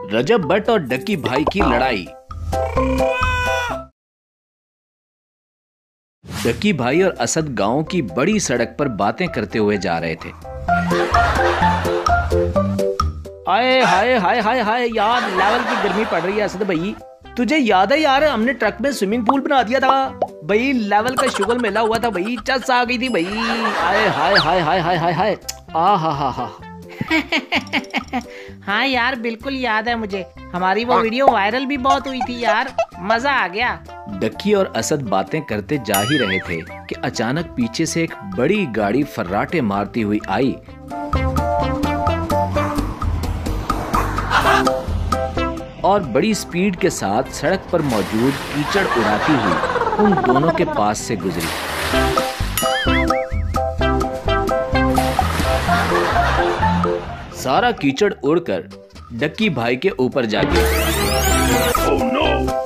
रजब भट्ट और डक्की भाई की लड़ाई। डक्की भाई और असद गांव की बड़ी सड़क पर बातें करते हुए जा रहे थे। हाय हाय हाय हाय हाय यार, लेवल की गर्मी पड़ रही है असद भाई। तुझे याद है यार, हमने ट्रक में स्विमिंग पूल बना दिया था भाई। लेवल का शुगर मिला हुआ था भाई, चस आ गई थी भाई। हाय हाय हाय हाय हाय हाय हाय, आ हा हा हा। हाँ यार, बिल्कुल याद है मुझे। हमारी वो वीडियो वायरल भी बहुत हुई थी यार, मजा आ गया। डक्की और असद बातें करते जा ही रहे थे कि अचानक पीछे से एक बड़ी गाड़ी फर्राटे मारती हुई आई और बड़ी स्पीड के साथ सड़क पर मौजूद कीचड़ उड़ाती हुई उन दोनों के पास से गुजरी। सारा कीचड़ उड़कर डक्की भाई के ऊपर जा गिरा। Oh no!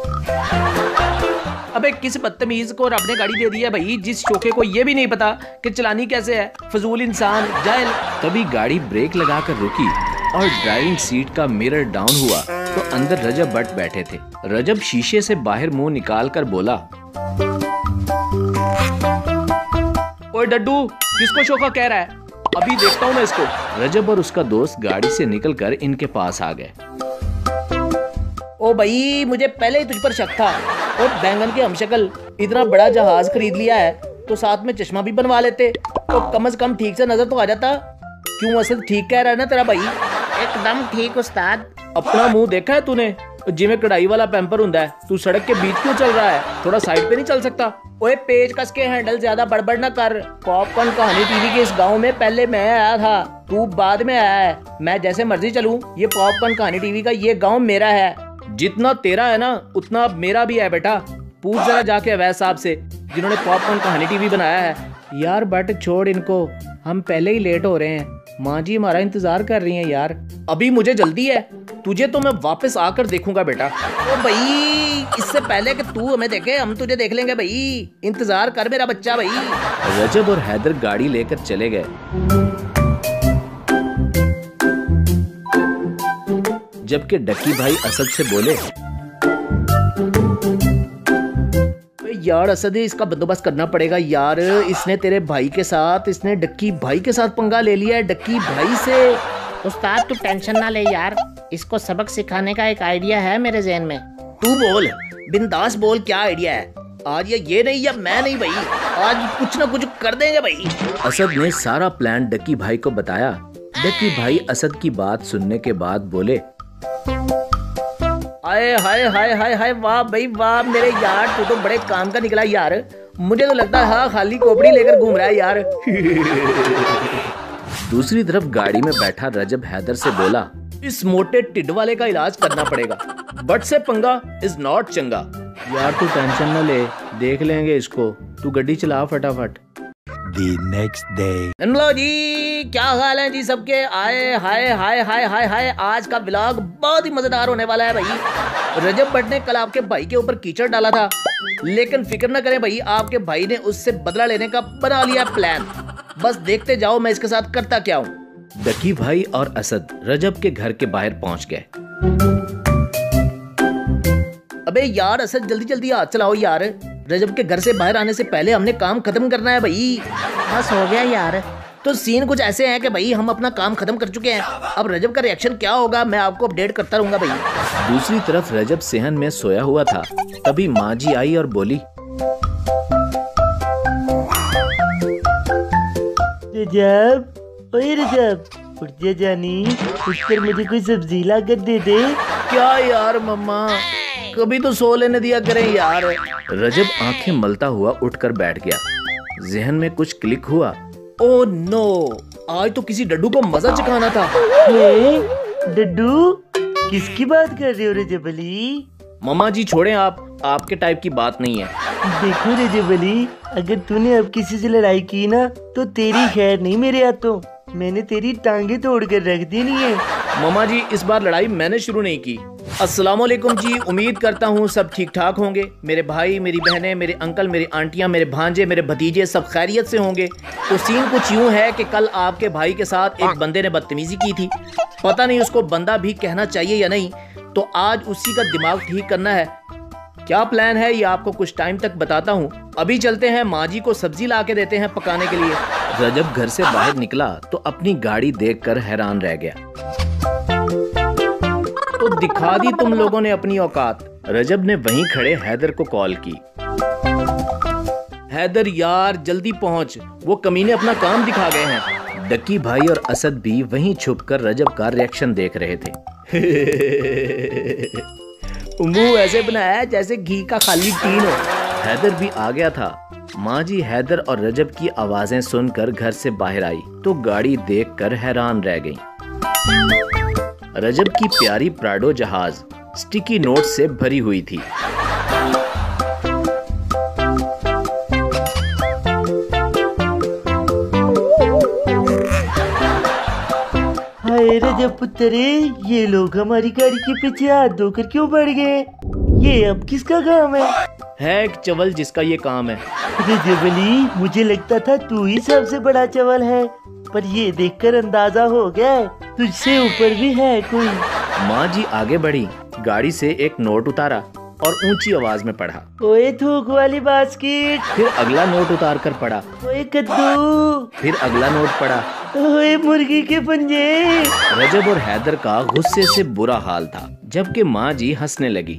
अबे किस बदतमीज को रब ने गाड़ी दे दी है भाई, जिस शोखे को ये भी नहीं पता कि चलानी कैसे है। फजूल इंसान, जाहिल। तभी गाड़ी ब्रेक लगाकर रुकी और ड्राइविंग सीट का मिरर डाउन हुआ तो अंदर रजब भट्ट बैठे थे। रजब शीशे से बाहर मुंह निकाल कर बोला, ओए डड्डू, किसको शोखा कह रहा है? अभी देखता हूँ मैं इसको। रजब और उसका दोस्त गाड़ी से निकलकर इनके पास आ गए। ओ भाई, मुझे पहले ही तुझ पर शक था। और बैंगन के हमशक्ल, इतना बड़ा जहाज खरीद लिया है तो साथ में चश्मा भी बनवा लेते तो कम से कम ठीक से नजर तो आ जाता। क्यों असद, ठीक कह रहा है ना तेरा भाई? एकदम ठीक उस्ताद। अपना मुंह देखा है तूने? जिमें कढ़ाई वाला पैम्पर हुंदा है। तू सड़क के बीच क्यों चल रहा है? थोड़ा साइड पे नहीं चल सकता? ओए पेच कस के हैंडल ज्यादा बड़बड़ ना कर। पॉपकॉर्न कहानी टीवी के इस गांव में पहले मैं आया था, तू बाद में आया है। मैं जैसे मर्जी चलूं, ये पॉपकॉर्न कहानी टीवी का ये गांव मेरा है। जितना तेरा है ना उतना मेरा भी है बेटा। पूछ जरा जाके अवैध साहब से, जिन्होंने पॉपकॉर्न कहानी टीवी बनाया है। यार बट छोड़ इनको, हम पहले ही लेट हो रहे हैं। माँ जी हमारा इंतजार कर रही हैं यार। अभी मुझे जल्दी है, तुझे तो मैं वापस आकर देखूंगा बेटा। ओ भाई, इससे पहले कि तू हमें देखे हम तुझे देख लेंगे भाई। इंतजार कर मेरा बच्चा भाई। रजब और हैदर गाड़ी लेकर चले गए। जबकि डक्की भाई असद से बोले, यार असद, इसका बंदोबस्त करना पड़ेगा यार। इसने तेरे भाई के साथ, इसने डक्की भाई के साथ पंगा ले लिया है, डक्की भाई से। उस्ताद तू टेंशन ना ले यार, इसको सबक सिखाने का एक आइडिया है मेरे ज़हन में। तू बोल, बिंदास बोल, क्या आइडिया है? आज ये नहीं या मैं नहीं भाई, आज कुछ ना कुछ कर देंगे भाई। असद ने सारा प्लान डक्की भाई को बताया। डक्की भाई असद की बात सुनने के बाद बोले, हाय हाय हाय हाय हाय, वाह भाई वाह मेरे यार, तू तो बड़े काम का निकला यार। मुझे तो लगता है हाँ खाली खोपड़ी लेकर घूम रहा है यार। दूसरी तरफ गाड़ी में बैठा रजब हैदर से बोला, इस मोटे टिड वाले का इलाज करना पड़ेगा। बट से पंगा इज नॉट चंगा। यार तू टेंशन न ले, देख लेंगे इसको। तू गड्डी चला फटाफट। The next day. लो जी, क्या हाल है जी सबके? आए हाय हाय हाय हाय हाय, आज का व्लॉग बहुत ही मजेदार होने वाला है भाई। रजब भट्ट ने कल आपके भाई के ऊपर कीचड़ डाला था, लेकिन फिक्र न करें भाई, आपके भाई ने उससे बदला लेने का बना लिया प्लान। बस देखते जाओ मैं इसके साथ करता क्या हूँ। डक्की भाई और असद रजब के घर के बाहर पहुंच गए। अबे यार असद, जल्दी जल्दी हाथ चलाओ यार। रजब के घर से बाहर आने से पहले हमने काम खत्म करना है भाई। बस हो गया यार। तो सीन कुछ ऐसे हैं कि भाई हम अपना काम खत्म कर चुके हैं। अब रजब का रिएक्शन क्या होगा मैं आपको अपडेट करता रहूंगा भाई। दूसरी तरफ रजब सेहन में सोया हुआ था। तभी माँ जी आई और बोली, रजब, ओए रजब, उठ जा जानी, उठकर मुझे कोई सब्जी ला कर दे दे। क्या यार मम्मा, कभी तो सो लेने दिया करें यार। रजब आंखें मलता हुआ उठकर बैठ गया। जहन में कुछ क्लिक हुआ। ओ नो, आज तो किसी डड्डू को मजा चखाना था। डड्डू, किसकी बात कर रहे हो रजब अली? मम्मा जी छोड़ें आप, आपके टाइप की बात नहीं है। देखो रजब अली, अगर तूने अब किसी से लड़ाई की ना तो तेरी खैर नहीं मेरे हाथों। मैंने तेरी टांगे तोड़ कर रख देनी है। मम्मा जी इस बार लड़ाई मैंने शुरू नहीं की, अस्सलामुअलैकुम जी, उम्मीद करता हूँ सब ठीक ठाक होंगे। मेरे भाई, मेरी बहनें, मेरे अंकल, मेरी आंटियाँ, मेरे भांजे, मेरे भतीजे सब खैरियत से होंगे। तो सीन कुछ यूँ है कि कल आपके भाई के साथ एक बंदे ने बदतमीजी की थी। पता नहीं उसको बंदा भी कहना चाहिए या नहीं, तो आज उसी का दिमाग ठीक करना है। क्या प्लान है ये आपको कुछ टाइम तक बताता हूँ। अभी चलते हैं, माँ जी को सब्जी ला के देते हैं पकाने के लिए। रजब घर से बाहर निकला तो अपनी गाड़ी देखकर हैरान रह गया। तो दिखा दी तुम लोगों ने अपनी औकात। रजब ने वहीं खड़े हैदर को कॉल की। हैदर यार जल्दी पहुंच, वो कमीने अपना काम दिखा गए हैं। डक्की भाई और असद भी वहीं छुपकर रजब का रिएक्शन देख रहे थे। मुंह ऐसे बनाया जैसे घी का खाली टीन हो। हैदर भी आ गया था। माँ जी हैदर और रजब की आवाजें सुनकर घर से बाहर आई तो गाड़ी देखकर हैरान रह गई। रजब की प्यारी प्राडो जहाज स्टिकी नोट से भरी हुई थी। हाय रजब पुत्रे, ये लोग हमारी गाड़ी के पीछे हाथ धोकर क्यों बढ़ गए? ये अब किसका काम है एक चवल जिसका ये काम है। रजब अली, मुझे लगता था तू ही सबसे बड़ा चवल है, पर ये देखकर अंदाजा हो गया तुझसे ऊपर भी है कोई। माँ जी आगे बढ़ी, गाड़ी से एक नोट उतारा और ऊंची आवाज में पढ़ा। ओए थूक वाली बास्केट। फिर अगला नोट उतार कर पढ़ा। ओए कद्दू। फिर अगला नोट पढ़ा। ओए मुर्गी के पंजे। रजब और हैदर का गुस्से से बुरा हाल था, जबकि माँ जी हंसने लगी।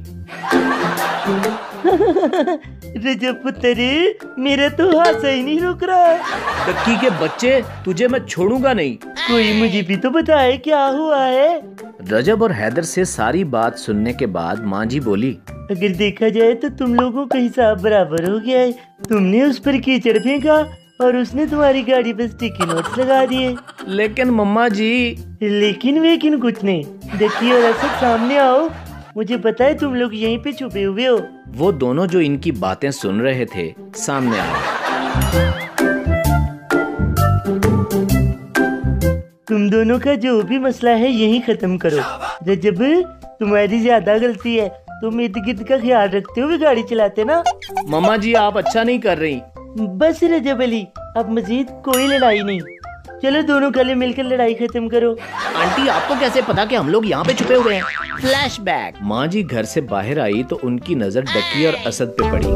रजब पुत्रे, मेरा तो हासा ही नहीं रुक रहा। डक्की के बच्चे, तुझे मैं छोड़ूंगा नहीं। कोई मुझे भी तो बताए क्या हुआ है। रजब और हैदर से सारी बात सुनने के बाद माँ जी बोली, अगर देखा जाए तो तुम लोगों का हिसाब बराबर हो गया है। तुमने उस पर कीचड़ फेंका और उसने तुम्हारी गाड़ी पर स्टिकी नोट्स लगा दिए। लेकिन मम्मा जी। लेकिन वेकिन कुछ नहीं। डक्की और असद सामने आओ, मुझे पता है तुम लोग यहीं पे छुपे हुए हो। वो दोनों जो इनकी बातें सुन रहे थे सामने आ गए। तुम दोनों का जो भी मसला है यहीं खत्म करो। रजब, तुम्हारी ज्यादा गलती है, तुम इर्द गिर्द का ख्याल रखते हुए गाड़ी चलाते ना। मम्मा जी आप अच्छा नहीं कर रही। बस रजब अली, अब मजीद कोई लड़ाई नहीं। चलो दोनों गले मिलकर लड़ाई खत्म करो। आंटी आपको कैसे पता कि हम लोग यहाँ पे छुपे हुए हैं? फ्लैशबैक। माँ जी घर से बाहर आई तो उनकी नजर डक्की और असद पे पड़ी।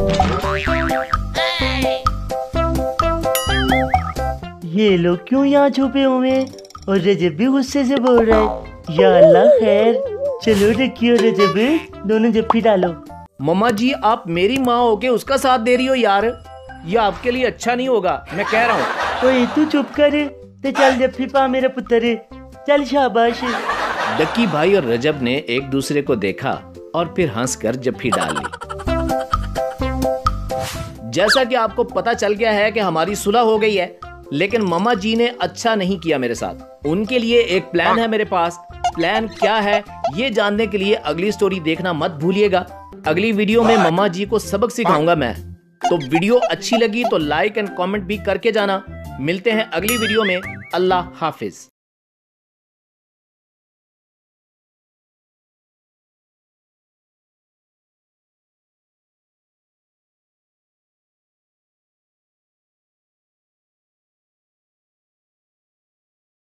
ये लोग क्यों यहाँ छुपे हुए हैं? और रजब भी गुस्से से बोल रहा है। या अल्लाह खैर। चलो डक्की और रजब दोनों जप्फी डालो। मम्मा जी आप मेरी माँ होके उसका साथ दे रही हो यार, ये आपके लिए अच्छा नहीं होगा, मैं कह रहा हूँ। ओए तू चुप कर, ते चल जप्फी पा मेरा पुत्र, चल शाबाश। डक्की भाई और रजब ने एक दूसरे को देखा और फिर हंसकर जप्फी डाल ली। जैसा कि आपको पता चल गया है कि हमारी सुलह हो गई है, लेकिन मम्मा जी ने अच्छा नहीं किया मेरे साथ। उनके लिए एक प्लान है मेरे पास। प्लान क्या है ये जानने के लिए अगली स्टोरी देखना मत भूलिएगा। अगली वीडियो में मम्मा जी को सबक सिखाऊंगा मैं। तो वीडियो अच्छी लगी तो लाइक एंड कमेंट भी करके जाना। मिलते हैं अगली वीडियो में। अल्लाह हाफिज।